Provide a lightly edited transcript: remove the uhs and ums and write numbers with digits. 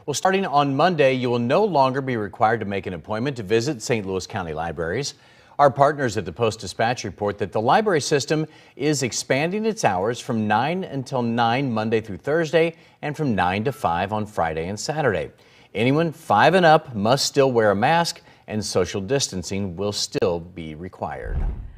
Well, starting on Monday, you will no longer be required to make an appointment to visit St. Louis County libraries. Our partners at the Post-Dispatch report that the library system is expanding its hours from 9 until 9 Monday through Thursday and from 9 to 5 on Friday and Saturday. Anyone 5 and up must still wear a mask, and social distancing will still be required.